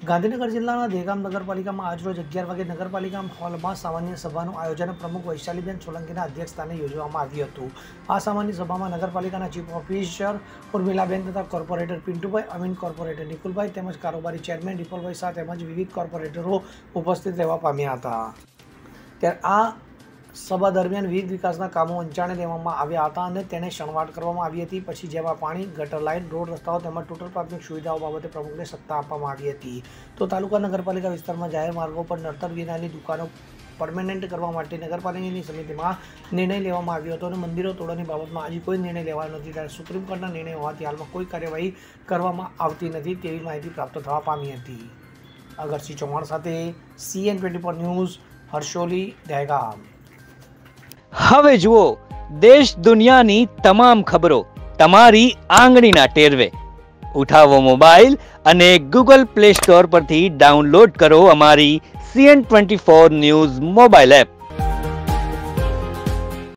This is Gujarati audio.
ગાંધીનગર જિલ્લાના દહેગામ નગરપાલિકામાં આજરોજ 11 વાગે નગરપાલિકા હોલમાં સામાન્ય સભાનું આયોજન પ્રમુખ વૈશાલીબેન સોલંકીના અધ્યક્ષસ્થાને યોજવામાં આવ્યું હતું। આ સામાન્ય સભામાં નગરપાલિકાના ચીફ ઓફિસર ઉર્મિલાબેન તથા કોર્પોરેટર પિન્ટુભાઈ, અમીન, કોર્પોરેટર નિકુલભાઈ તેમજ કારોબારી ચેરમેન રિપલભાઈ શાહ તેમજ વિવિધ કોર્પોરેટરો ઉપસ્થિત રહેવા પામ્યા હતા। ત્યારે આ સભા દરમિયાન વિવિધ વિકાસના કામો અંજાણે લેવામાં આવ્યા હતા અને તેને શણવાટ કરવામાં આવી હતી। પછી જેમાં પાણી, ગટર લાઇન, રોડ, રસ્તાઓ તેમજ ટોટલ પ્રાથમિક સુવિધાઓ બાબતે પ્રમુખને સત્તા આપવામાં આવી હતી। તો તાલુકા નગરપાલિકા વિસ્તારમાં જાહેર માર્ગો પર નડતર વિનાની દુકાનો પરમેનન્ટ કરવા માટે નગરપાલિકાની સમિતિમાં નિર્ણય લેવામાં આવ્યો હતો અને મંદિરો તોડવાની બાબતમાં હજી કોઈ નિર્ણય લેવાયો નથી। ત્યારે સુપ્રીમ કોર્ટના નિર્ણય હોવાથી હાલમાં કોઈ કાર્યવાહી કરવામાં આવતી નથી તેવી માહિતી પ્રાપ્ત થવા પામી હતી। અગરસિંહ ચૌહાણ સાથે CN24 ન્યૂઝ, હર્ષોલી, દહેગામ। હવે જુઓ દેશ દુનિયાની તમામ ખબરો તમારી આંગળીના ટેરવે। ઉઠાવો મોબાઈલ અને Google Play Store પરથી ડાઉનલોડ કરો અમારી CN24 ન્યૂઝ મોબાઈલ એપ।